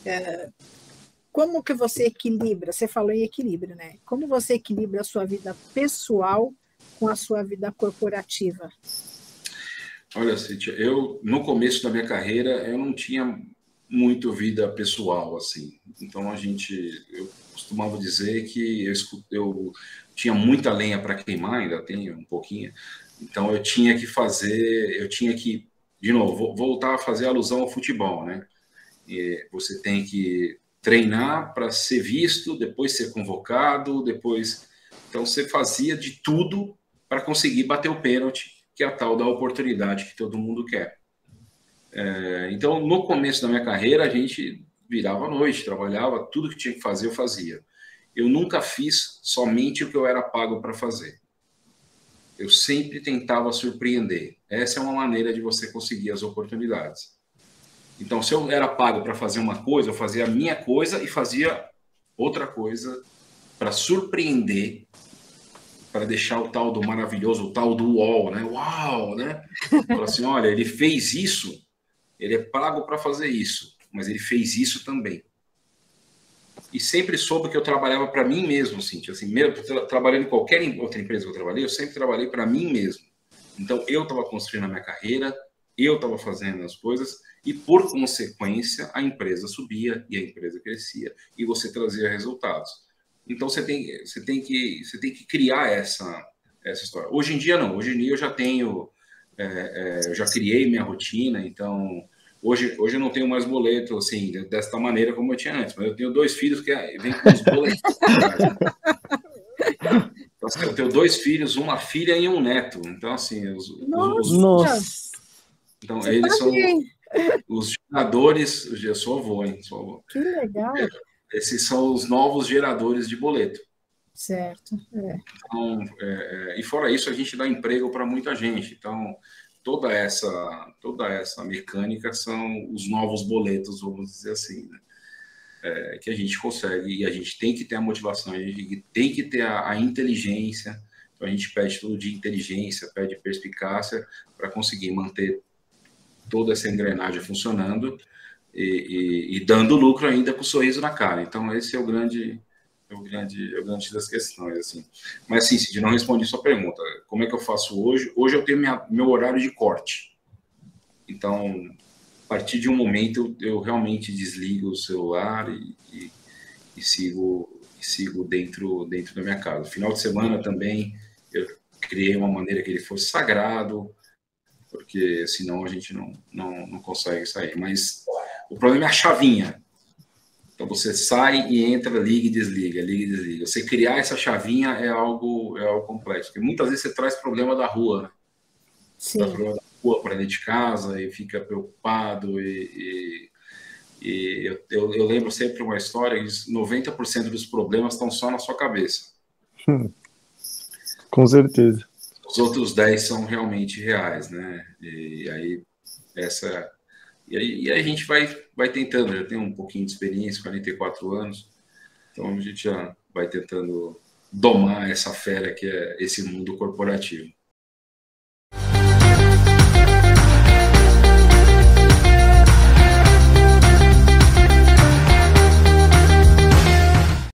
Como que você equilibra? Você falou em equilíbrio, né? Como você equilibra a sua vida pessoal com a sua vida corporativa? Olha, Cíntia, eu, no começo da minha carreira, eu não tinha muito vida pessoal, assim. Então, eu costumava dizer que eu tinha muita lenha para queimar, ainda tenho um pouquinho. Então, eu tinha que, de novo, voltar a fazer alusão ao futebol, né? E você tem que treinar para ser visto, depois ser convocado, depois. Então, você fazia de tudo para conseguir bater o pênalti, que é a tal da oportunidade que todo mundo quer. Então, no começo da minha carreira, a gente virava à noite, trabalhava, tudo que tinha que fazer, eu fazia. Eu nunca fiz somente o que eu era pago para fazer. Eu sempre tentava surpreender. Essa é uma maneira de você conseguir as oportunidades. Então, se eu era pago para fazer uma coisa, eu fazia a minha coisa e fazia outra coisa para surpreender, para deixar o tal do maravilhoso, o tal do UOL, né? Uau, né? Fala assim, olha, ele fez isso, ele é pago para fazer isso, mas ele fez isso também. E sempre soube que eu trabalhava para mim mesmo, Cíntia. Assim, mesmo trabalhando em qualquer outra empresa que eu trabalhei, eu sempre trabalhei para mim mesmo. Então, eu estava construindo a minha carreira, eu estava fazendo as coisas, e por consequência, a empresa subia e a empresa crescia, e você trazia resultados. Então, você tem que criar essa história. Hoje em dia, não. Hoje em dia, eu já tenho, eu já criei minha rotina, então hoje eu não tenho mais boleto, assim, desta maneira como eu tinha antes, mas eu tenho dois filhos que vêm com os boletos. Então, assim, eu tenho dois filhos, uma filha e um neto. Então, assim, Nossa. então você tá eles são bem. os geradores. Eu sou avô, hein? Sou avô. Que legal. Esses são os novos geradores de boleto. Certo. Então, e fora isso, a gente dá emprego para muita gente. Então, toda essa mecânica são os novos boletos, vamos dizer assim, né? Que a gente consegue, e a gente tem que ter a motivação, a gente tem que ter a inteligência. Então, a gente pede tudo de inteligência, pede perspicácia para conseguir manter toda essa engrenagem funcionando e dando lucro ainda com o sorriso na cara. Então, esse é o grande das questões, assim. Mas, assim, Cid, não respondi sua pergunta. Como é que eu faço hoje? Hoje eu tenho meu horário de corte. Então, a partir de um momento, eu realmente desligo o celular e sigo dentro da minha casa. Final de semana também, eu criei uma maneira que ele fosse sagrado, porque senão a gente não consegue sair. Mas o problema é a chavinha. Então você sai e entra, liga e desliga, liga e desliga. Você criar essa chavinha é algo complexo. Porque muitas vezes você traz problema da rua, né? Você traz Sim. problema da rua para dentro de casa e fica preocupado. Eu lembro sempre uma história que 90% dos problemas estão só na sua cabeça. Com certeza. Os outros 10 são realmente reais, né? E aí a gente vai tentando, já tem um pouquinho de experiência, 44 anos, então a gente já vai tentando domar essa fera que é esse mundo corporativo.